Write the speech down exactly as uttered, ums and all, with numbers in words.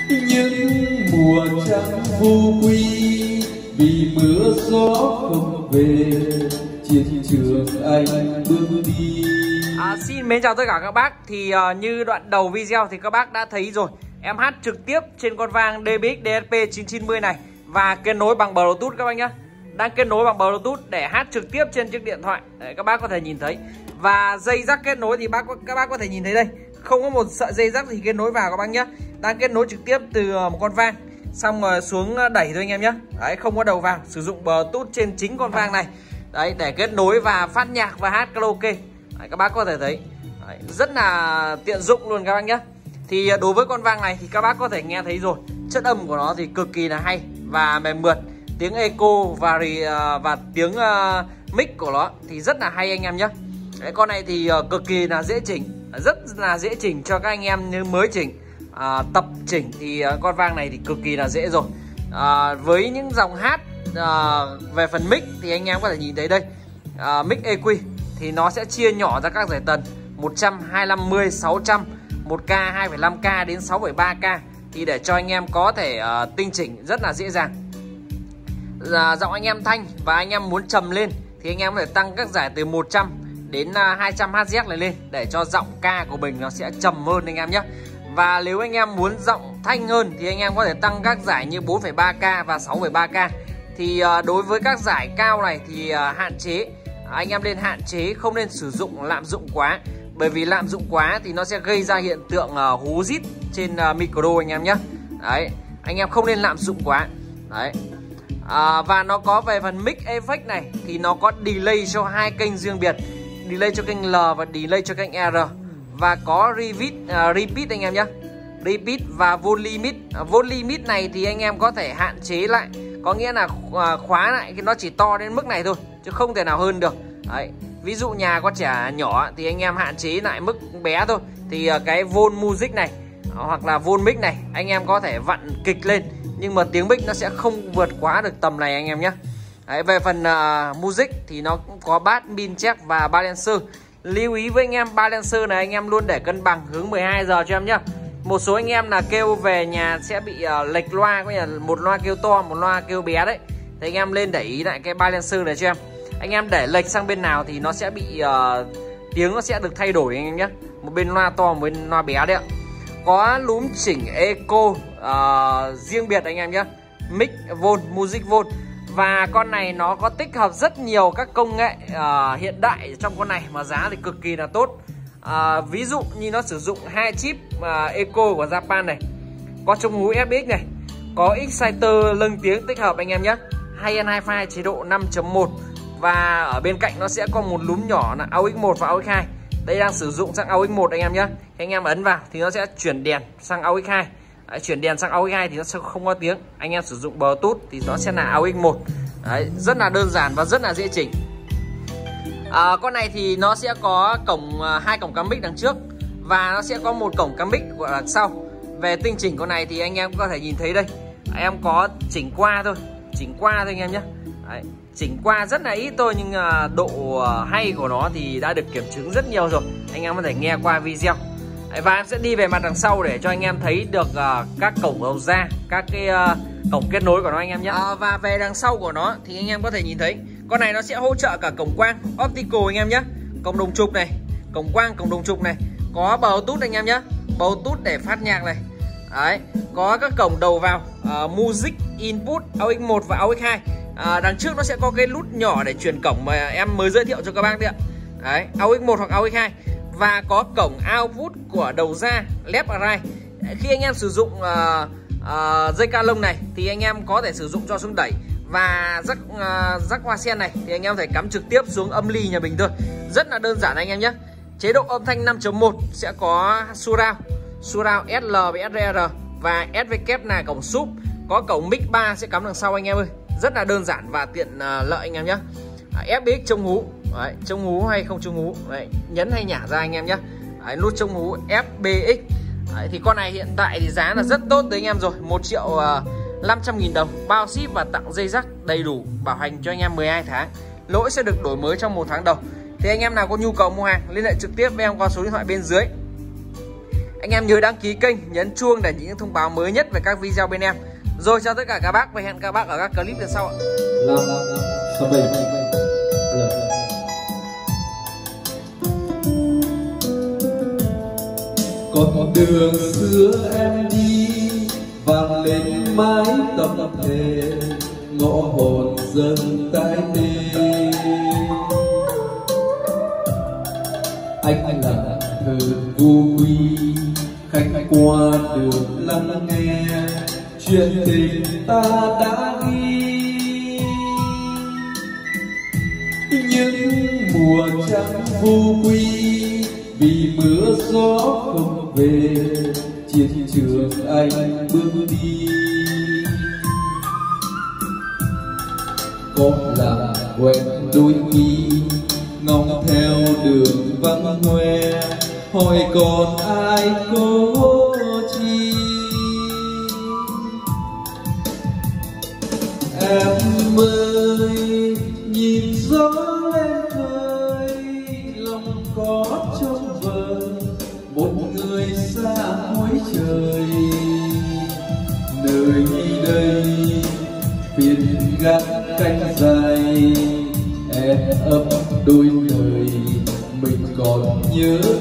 những mùa trăng vô quy, vì mưa gió không về, chiến trường anh bước đi. À, xin mến chào tất cả các bác. Thì uh, như đoạn đầu video thì các bác đã thấy rồi, em hát trực tiếp trên con vang đê bê ích đê ét pê chín chín mươi này và kết nối bằng Bluetooth các bác nhá. Đang kết nối bằng Bluetooth để hát trực tiếp trên chiếc điện thoại. Đấy, các bác có thể nhìn thấy. Và dây rắc kết nối thì bác các bác có thể nhìn thấy đây, không có một sợi dây rắc gì kết nối vào các bác nhá. Đang kết nối trực tiếp từ một con vang xong rồi xuống đẩy thôi anh em nhé. Đấy, không có đầu vào, sử dụng Bluetooth trên chính con vang này. Đấy, để kết nối và phát nhạc và hát karaoke. Đấy, các bác có thể thấy. Đấy, rất là tiện dụng luôn các bác nhé. Thì đối với con vang này thì các bác có thể nghe thấy rồi, chất âm của nó thì cực kỳ là hay và mềm mượt. Tiếng echo và và tiếng uh, mic của nó thì rất là hay anh em nhé. Đấy, con này thì uh, cực kỳ là dễ chỉnh, rất là dễ chỉnh cho các anh em như mới chỉnh. À, tập chỉnh thì uh, con vang này thì cực kỳ là dễ rồi. À, với những dòng hát uh, về phần mic thì anh em có thể nhìn thấy đây, uh, mic e quy thì nó sẽ chia nhỏ ra các giải tần một trăm, hai trăm năm mươi, sáu trăm, một K, hai phẩy năm K đến sáu phẩy ba K, thì để cho anh em có thể uh, tinh chỉnh rất là dễ dàng. À, giọng anh em thanh và anh em muốn trầm lên thì anh em có thể tăng các giải từ một trăm đến uh, hai trăm Hz này lên để cho giọng ca của mình nó sẽ trầm hơn anh em nhé. Và nếu anh em muốn giọng thanh hơn thì anh em có thể tăng các giải như bốn phẩy ba K và sáu phẩy ba K. Thì uh, đối với các giải cao này thì uh, hạn chế, uh, anh em nên hạn chế, không nên sử dụng lạm dụng quá. Bởi vì lạm dụng quá thì nó sẽ gây ra hiện tượng uh, hú rít trên uh, micro anh em nhé. Đấy, anh em không nên lạm dụng quá. Đấy. À, và nó có về phần mic effect này thì nó có delay cho hai kênh riêng biệt, delay cho kênh L và delay cho kênh R. Và có repeat, uh, repeat anh em nhé, repeat và volume limit. Uh, volume limit này thì anh em có thể hạn chế lại, có nghĩa là uh, khóa lại cái nó chỉ to đến mức này thôi chứ không thể nào hơn được. Đấy. Ví dụ nhà có trẻ nhỏ thì anh em hạn chế lại mức bé thôi. Thì uh, cái vol music này uh, hoặc là vol mic này anh em có thể vặn kịch lên, nhưng mà tiếng mic nó sẽ không vượt quá được tầm này anh em nhé. Đấy, về phần uh, music thì nó cũng có bass, min check và balancer. Lưu ý với anh em, balancer này anh em luôn để cân bằng hướng mười hai giờ cho em nhé. Một số anh em là kêu về nhà sẽ bị uh, lệch loa, có nghĩa là một loa kêu to, một loa kêu bé đấy. Thì anh em lên để ý lại cái balancer này cho em. Anh em để lệch sang bên nào thì nó sẽ bị uh, tiếng nó sẽ được thay đổi anh em nhé. Một bên loa to, một bên loa bé đấy ạ. Có núm chỉnh echo uh, riêng biệt anh em nhé, mic vol, music vol. Và con này nó có tích hợp rất nhiều các công nghệ uh, hiện đại trong con này mà giá thì cực kỳ là tốt. Uh, ví dụ như nó sử dụng hai chip uh, echo của Japan này, có chống hú ép ích này, có exciter lâng tiếng tích hợp anh em nhé, hai N Hi-Fi chế độ năm chấm một. Và ở bên cạnh nó sẽ có một núm nhỏ là a u ích một và a u ích hai. Đây đang sử dụng sang a u ích một anh em nhé. Khi anh em ấn vào thì nó sẽ chuyển đèn sang a u ích hai. Đấy, chuyển đèn sang a u ích hai thì nó sẽ không có tiếng. Anh em sử dụng Bluetooth thì nó sẽ là a u ích một. Đấy, rất là đơn giản và rất là dễ chỉnh. À, con này thì nó sẽ có cổng hai cổng cắm mic đằng trước và nó sẽ có một cổng cắm mic gọi là sau. Về tinh chỉnh con này thì anh em có thể nhìn thấy đây, em có chỉnh qua thôi, chỉnh qua thôi anh em nhé. Đấy, chỉnh qua rất là ít thôi, nhưng độ hay của nó thì đã được kiểm chứng rất nhiều rồi. Anh em có thể nghe qua video. Đấy, và em sẽ đi về mặt đằng sau để cho anh em thấy được uh, các cổng đầu ra, các cái uh, cổng kết nối của nó anh em nhé. À, và về đằng sau của nó thì anh em có thể nhìn thấy con này nó sẽ hỗ trợ cả cổng quang optical anh em nhé, cổng đồng trục này, cổng quang, cổng đồng trục này, có Bluetooth anh em nhé, Bluetooth để phát nhạc này. Đấy, có các cổng đầu vào uh, music input a u ích một và a u ích hai. À, đằng trước nó sẽ có cái nút nhỏ để chuyển cổng mà em mới giới thiệu cho các bác đấy ạ. Đấy, a u ích một hoặc a u ích hai. Và có cổng output của đầu ra left và right. Khi anh em sử dụng uh, uh, dây ca lông này thì anh em có thể sử dụng cho xuống đẩy. Và rắc uh, rắc hoa sen này thì anh em có thể cắm trực tiếp xuống âm ly nhà mình thôi. Rất là đơn giản anh em nhé. Chế độ âm thanh năm chấm một sẽ có surround, surround ét lờ và ét rờ rờ. Và ét vê kép là cổng sub. Có cổng mic ba sẽ cắm đằng sau anh em ơi. Rất là đơn giản và tiện uh, lợi anh em nhé. À, ép bê ích chống hú. Đấy, chống hú hay không chống hú. Đấy, nhấn hay nhả ra anh em nhé. Đấy, nút chống hú ép bê ích. Đấy, thì con này hiện tại thì giá là rất tốt tới anh em rồi. Một triệu năm trăm nghìn đồng, bao ship và tặng dây rắc đầy đủ, bảo hành cho anh em mười hai tháng. Lỗi sẽ được đổi mới trong một tháng đầu. Thì anh em nào có nhu cầu mua hàng liên hệ trực tiếp với em qua số điện thoại bên dưới. Anh em nhớ đăng ký kênh, nhấn chuông để những thông báo mới nhất về các video bên em. Rồi chào tất cả các bác và hẹn các bác ở các clip lần sau ạ. Làm sao vậy? Con đường xưa em đi vang lên mái tóc thề, ngõ hồn dâng tai mê. Anh là thơ vô quy, khách qua đường lắng nghe chuyện tình ta đã ghi. Những mùa trắng vô quy vì mưa gió không về, chiến trường anh bước đi. Có là quen đôi khi ngóng theo đường vắng hoe, hỏi còn ai có chi. Em ơi nhìn gió lên khơi, lòng có trông vời một người xa cuối trời. Nơi đây phiền gác cánh dài, em ấp đôi lời mình còn nhớ